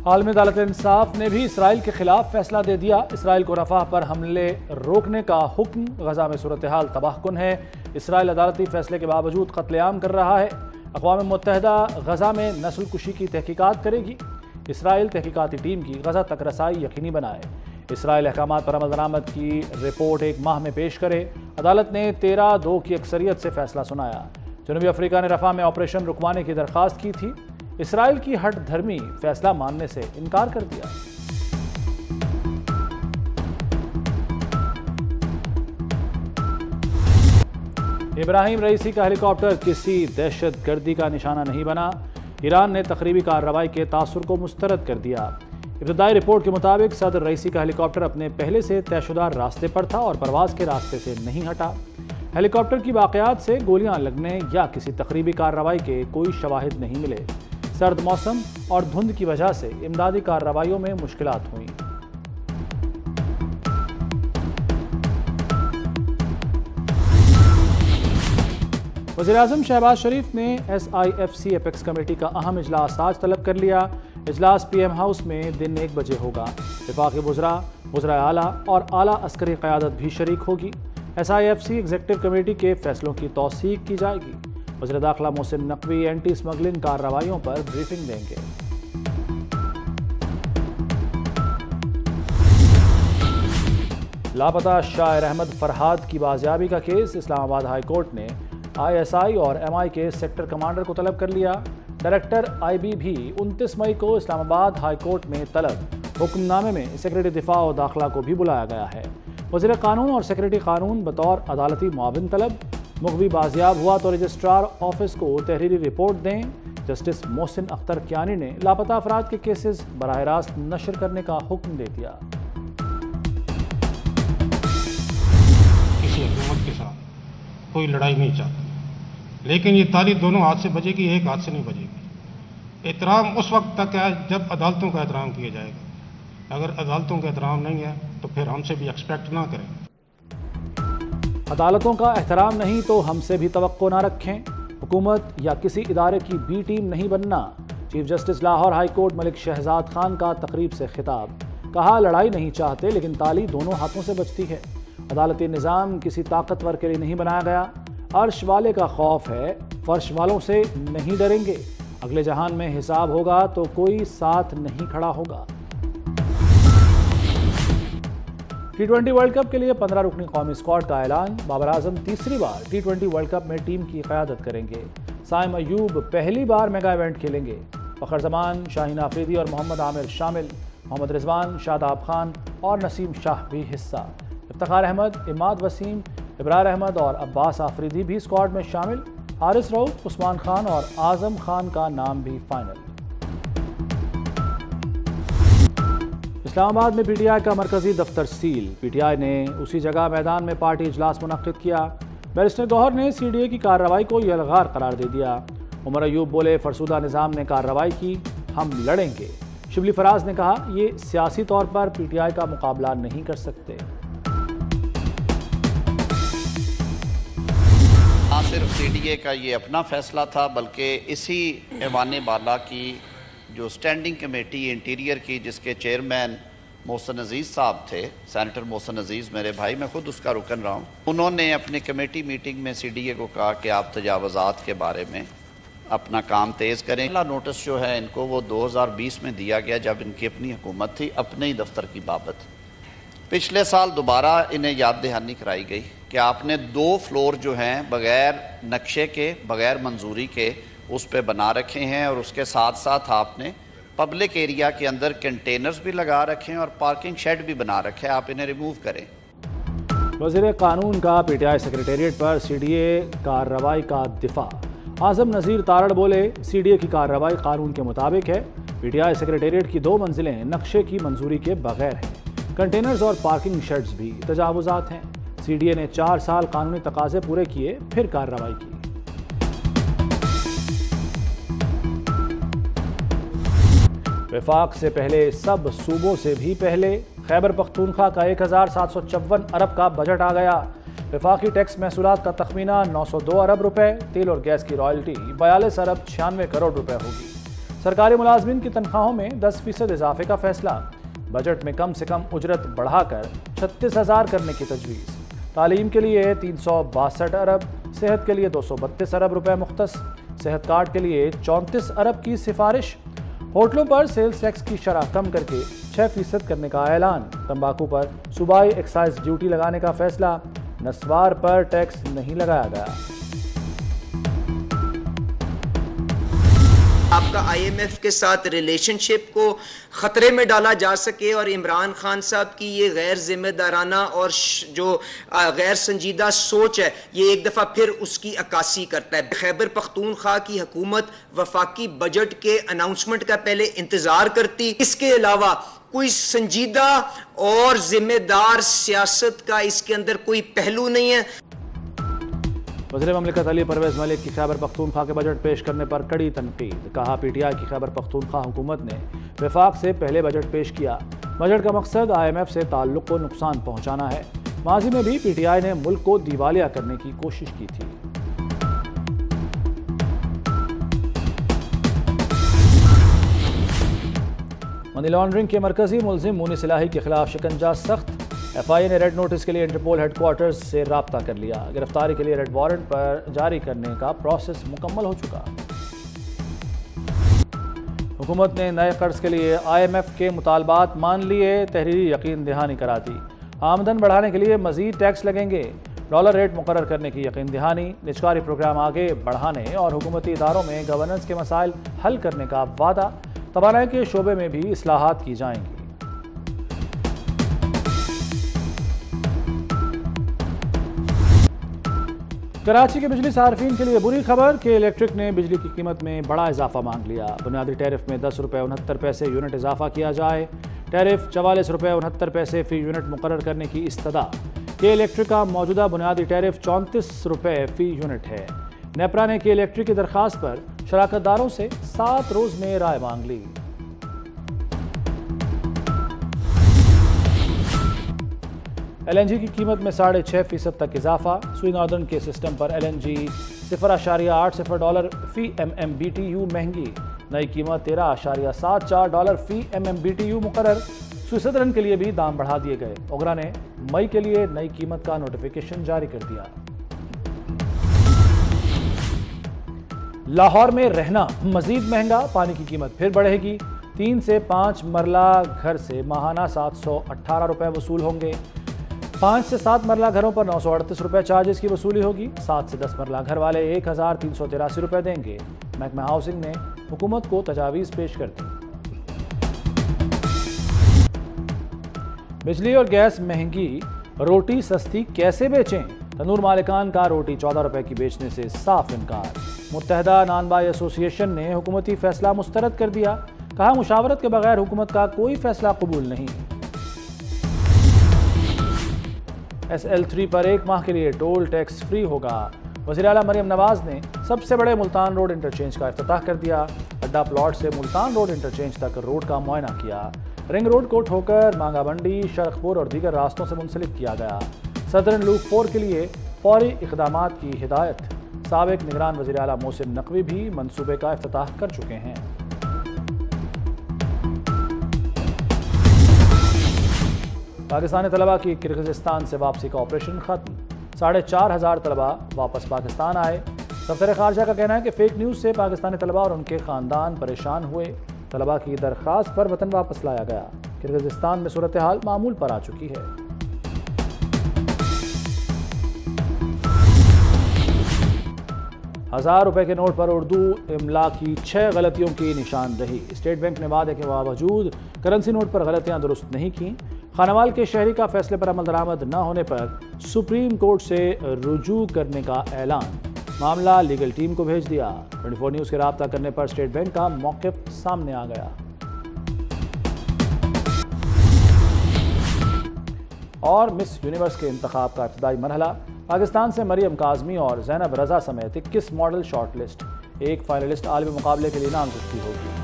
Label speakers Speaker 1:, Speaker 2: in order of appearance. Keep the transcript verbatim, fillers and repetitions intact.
Speaker 1: आलमी अदालत इंसाफ ने भी इसराइल के खिलाफ फैसला दे दिया। इसराइल को रफाह पर हमले रोकने का हुक्म। गजा में सूरत हाल तबाहकुन है। इसराइल अदालती फैसले के बावजूद कत्लेआम कर रहा है। अक़वाम मुत्तहिदा गजा में नस्ल कुशी की तहकीकात करेगी। इसराइल तहकीकाती टीम की गजा तक रसाई यकीनी बनाए। इसराइल अहकामात पर अमल दरामद की रिपोर्ट एक माह में पेश करे। अदालत ने तेरह दो की अक्सरियत से फैसला सुनाया। जनूबी अफ्रीका ने रफा में ऑपरेशन रुकवाने की दरख्वास्त की थी। इसराइल की हट धर्मी फैसला मानने से इनकार कर दिया। इब्राहिम रईसी का हेलीकॉप्टर किसी दहशत गर्दी का निशाना नहीं बना। ईरान ने तकरीबी कार्रवाई के तासुर को मुस्तरद कर दिया। इब्तदाई रिपोर्ट के मुताबिक सदर रईसी का हेलीकॉप्टर अपने पहले से तयशुदा रास्ते पर था और परवाज के रास्ते से नहीं हटा। हेलीकॉप्टर की वाकयात से गोलियां लगने या किसी तकरीबी कार्रवाई के कोई शवाहिद नहीं मिले। सर्द मौसम और धुंध की वजह से इमदादी कार्रवाइयों में मुश्किलात हुई। वज़ीर-ए-आज़म शहबाज शरीफ ने S I F C apex committee का अहम इजलास आज तलब कर लिया। इजलास पी एम हाउस में दिन एक बजे होगा। वफाकी वज़रा, वज़रा आला और आला अस्करी क़यादत भी शरीक होगी। S I F C executive committee के फैसलों की तौसीक की जाएगी। वज़ीर दाखिला मोहसिन नकवी एंटी स्मगलिंग कार्रवाइयों पर ब्रीफिंग देंगे। लापता शायर अहमद फरहाद की बाजियाबी का केस इस्लामाबाद हाई कोर्ट ने आई एस आई और एम आई के सेक्टर कमांडर को तलब कर लिया। डायरेक्टर आई बी भी उनतीस मई को इस्लामाबाद हाई कोर्ट में तलब। हुक्मनामे में सेक्रेटरी दिफा और दाखिला को भी बुलाया गया है। वज़ीर कानून और सेक्रेटरी कानून बतौर अदालती मुआविन तलब। मुखबी बाजियाब हुआ तो रजिस्ट्रार ऑफिस को तहरीरी रिपोर्ट दें। जस्टिस मोहसिन अख्तर कियानी ने लापता अफराद के केसेस बराह रास्त नशर करने का हुक्म दे दिया।
Speaker 2: किसी हुकूमत के साथ कोई लड़ाई नहीं चाहती, लेकिन ये ताली दोनों हाथ से बजेगी, एक हाथ से नहीं बजेगी। एहतराम उस वक्त तक है जब अदालतों का एहतराम किया जाएगा। अगर अदालतों का एहतराम नहीं है तो फिर हमसे भी एक्सपेक्ट ना करें।
Speaker 1: अदालतों का एहतराम नहीं तो हमसे भी तवक्को ना रखें। हुकूमत या किसी इदारे की बी टीम नहीं बनना। Chief justice Lahore high court Malik Shahzad Khan का तकरीब से खिताब। कहा, लड़ाई नहीं चाहते लेकिन ताली दोनों हाथों से बजती है। अदालती निज़ाम किसी ताकतवर के लिए नहीं बनाया गया। अर्श वाले का खौफ है, फर्श वालों से नहीं डरेंगे। अगले जहान में हिसाब होगा तो कोई साथ नहीं खड़ा होगा। टी ट्वेंटी वर्ल्ड कप के लिए पंद्रह रुकनी कौमी स्क्वाड का ऐलान। बाबर आजम तीसरी बार टी ट्वेंटी वर्ल्ड कप में टीम की क़यादत करेंगे। साइम अयूब पहली बार मेगा इवेंट खेलेंगे। फ़खर जमान, शाहीन आफरीदी और मोहम्मद आमिर शामिल। मोहम्मद रिजवान, शादाब खान और नसीम शाह भी हिस्सा। इफ्तिखार अहमद, इमाद वसीम, इब्रार अहमद और अब्बास आफरीदी भी स्क्वाड में शामिल। हारिस रऊफ, उस्मान खान और आजम खान का नाम भी फाइनल। इस्लामाबाद में पीटीआई का मरकजी दफ्तर सील। पीटीआई ने उसी जगह मैदान में पार्टी इजलास मुनक्किद किया। बैरिस्टर गौहर ने सीडीए की कार्रवाई को यलगार करार दे दिया। उमर अयूब बोले, फरसूदा निज़ाम ने कार्रवाई की, हम लड़ेंगे। शिबली फराज ने कहा, ये सियासी तौर पर पीटीआई का मुकाबला नहीं कर सकते।
Speaker 3: ना सिर्फ सीडीए का ये अपना फैसला था बल्कि इसी ऐवान बाला की जो स्टैंडिंग कमेटी इंटीरियर की, जिसके चेयरमैन मोहसिन अजीज़ साहब थे, सेनेटर मोहसिन अजीज़ मेरे भाई, मैं खुद उसका रुकन रहा हूँ। उन्होंने अपनी कमेटी मीटिंग में सीडीए को कहा कि आप तजावज़ात के बारे में अपना काम तेज़ करें। पहला नोटिस जो है इनको वो दो हज़ार बीस में दिया गया जब इनकी अपनी हुकूमत थी, अपने ही दफ्तर की बाबत। पिछले साल दोबारा इन्हें याद दहानी कराई गई कि आपने दो फ्लोर जो हैं बग़ैर नक्शे के, बग़ैर मंजूरी के उस पर बना रखे हैं और उसके साथ साथ आपने पब्लिक एरिया के अंदर कंटेनर्स भी लगा रखे हैं और पार्किंग शेड भी बना रखे हैं। आप इन्हें रिमूव करें।
Speaker 1: वज़ीर कानून का पीटीआई सेक्रेटेरिएट पर सीडीए कार्रवाई का दिफा। आज़म नज़ीर तारड़ बोले, सीडीए की कार्रवाई कानून के मुताबिक है। पीटीआई सेक्रेटेरिएट की दो मंजिलें नक्शे की मंजूरी के बगैर हैं। कंटेनर्स और पार्किंग शेड्स भी तजावुजात हैं। सीडीए ने चार साल कानूनी तकाजे पूरे किए, फिर कार्रवाई की। वफाक से पहले सब सूबों से भी पहले खैबर पख्तूनख्वा का एक हज़ार सात सौ चौवन अरब का बजट आ गया। वफाकी टैक्स महसूलात का तखमीना नौ सौ दो अरब रुपए, तेल और गैस की रॉयल्टी बयालीस अरब छियानवे करोड़ रुपए होगी। सरकारी मुलाजमीन की तनख्वाहों में दस फीसद इजाफे का फैसला। बजट में कम से कम उजरत बढ़ाकर छत्तीस हजार करने की तजवीज़। तालीम के लिए तीन सौ बासठ अरब, सेहत के लिए दो सौ बत्तीस अरब रुपए मुख्तस। सेहत कार्ड के लिए चौंतीस अरब की सिफारिश। होटलों पर सेल्स टैक्स की शरह कम करके छः फीसद करने का ऐलान। तंबाकू पर सूबाई एक्साइज ड्यूटी लगाने का फैसला। नस्वार पर टैक्स नहीं लगाया गया।
Speaker 4: आपका आईएमएफ के साथ रिलेशनशिप को ख़तरे में डाला जा सके और इमरान खान साहब की ये गैर जिम्मेदाराना और जो गैर संजीदा सोच है ये एक दफ़ा फिर उसकी अक्कासी करता है। खैबर पख्तूनख्वा की हुकूमत वफाकी बजट के अनाउंसमेंट का पहले इंतज़ार करती, इसके अलावा कोई संजीदा और जिम्मेदार सियासत का इसके अंदर कोई पहलू नहीं है।
Speaker 1: वज़ीर ममलिकत अली परवेज़ मलिक की खैबर पख्तूनख्वा के बजट पेश करने पर कड़ी तनकीद। कहा पीटीआई की खैबर पख्तूनख्वा हुकूमत ने वफाक से पहले बजट पेश किया। बजट का मकसद आईएमएफ से ताल्लुक़ को नुकसान पहुँचाना है। माजी में भी पीटीआई ने मुल्क को दिवालिया करने की कोशिश की थी। मनी लॉन्ड्रिंग के मरकजी मुलजिम मुनीस इलाही के खिलाफ शिकंजा सख्त। एफआईए ने रेड नोटिस के लिए इंटरपोल हेडक्वार्टर्स से राब्ता कर लिया। गिरफ्तारी के लिए रेड वारंट पर जारी करने का प्रोसेस मुकम्मल हो चुका। हुकूमत ने नए कर्ज के लिए आईएमएफ के मुतालबात मान लिए। तहरीरी यकीन दहानी करा दी। आमदन बढ़ाने के लिए मजीद टैक्स लगेंगे। डॉलर रेट मुकर्रर करने की यकीन दहानी। निजकारी प्रोग्राम आगे बढ़ाने और हुकूमती इदारों में गवर्नेंस के मसाइल हल करने का वादा। तवानाई के शोबे में भी इस्लाहात की जाएंगी। कराची के बिजली सार्फिन के लिए बुरी खबर कि इलेक्ट्रिक ने बिजली की कीमत में बड़ा इजाफा मांग लिया। बुनियादी टैरिफ में दस रुपये उनहत्तर पैसे यूनिट इजाफा किया जाए। टैरिफ चवालीस रुपये उनहत्तर पैसे फी यूनिट मुकर्रर करने की इस्तदा। के इलेक्ट्रिक का मौजूदा बुनियादी टैरिफ चौंतीस रुपये फी यूनिट है। नेपरा ने के इलेक्ट्रिक की दरख्वास्त पर शराकतदारों से सात रोज में राय मांग ली। एलएनजी की कीमत में साढ़े छः फीसद तक इजाफा। सुई नॉर्दर्न के सिस्टम पर एलएनजी सिफर आशारिया आठ सिफर डॉलर फी M M B T U महंगी। नई कीमत तेरह आशारिया सात चार डॉलर फी M M B T U मुकर्रर। सुई सदरन के लिए भी दाम बढ़ा दिए गए। ओगरा ने मई के लिए नई कीमत का नोटिफिकेशन जारी कर दिया। लाहौर में रहना मजीद महंगा। पानी की कीमत फिर बढ़ेगी। तीन से पाँच मरला घर से माहाना सात सौ अट्ठारह रुपये वसूल होंगे। पाँच से सात मरला घरों पर नौ सौ अड़तीस रुपये चार्जेस की वसूली होगी। सात से दस मरला घर वाले एक हज़ार तीन सौ तिरासी रुपये देंगे। महकमा हाउसिंग ने हुकूमत को तजावीज़ पेश कर दी। बिजली और गैस महंगी, रोटी सस्ती कैसे बेचें? तनूर मालिकान का रोटी चौदह रुपये की बेचने से साफ इनकार। मुत्तहदा नानबाई एसोसिएशन ने हुकूमती फैसला मुस्तरद कर दिया। कहा मुशावरत के बगैर हुकूमत का कोई फैसला कबूल नहीं। एस एल थ्री पर एक माह के लिए टोल टैक्स फ्री होगा। वज़ीर आला मरियम नवाज ने सबसे बड़े मुल्तान रोड इंटरचेंज का इफ्तिताह कर दिया। अड्डा प्लॉट से मुल्तान रोड इंटरचेंज तक रोड का मुआयना किया। रिंग रोड को ठोकर मांगा मंडी, शरखपुर और दीगर रास्तों से मुंसलिक किया गया। सदरन लूप फोर के लिए फौरी इक़दामात की हिदायत। साबिक निगरान वज़ीर आला मोहसिन नकवी भी मंसूबे का इफ्तिताह कर चुके हैं। पाकिस्तानी तलबा की किर्गिज़स्तान से वापसी का ऑपरेशन खत्म। साढ़े चार हज़ार तलबा वापस पाकिस्तान आए। दफ्तर खारजा का कहना है कि फेक न्यूज़ से पाकिस्तानी तलबा और उनके ख़ानदान परेशान हुए। तलबा की दरख्वास्त पर वतन वापस लाया गया। किर्गिज़स्तान में सूरत हाल मामूल पर आ चुकी है। हज़ार रुपए के नोट पर उर्दू इमला की छः गलतियों की निशानदही। स्टेट बैंक ने वादे के बावजूद करेंसी नोट पर गलतियां दुरुस्त नहीं की। खानावाल के शहरी का फैसले पर अमल दरामद न होने पर सुप्रीम कोर्ट से रुजू करने का ऐलान। मामला लीगल टीम को भेज दिया। चौबीस न्यूज़ के राब्ता करने पर स्टेट बैंक का मौक़िफ़ सामने आ गया। और मिस यूनिवर्स के इंतखाब का इब्तदाई मरहला। पाकिस्तान से मरियम काज़मी और ज़ैनब रज़ा समेत इक्कीस मॉडल शॉर्ट लिस्ट। एक फाइनलिस्ट आलमी मुकाबले के लिए नामज़दगी होगी।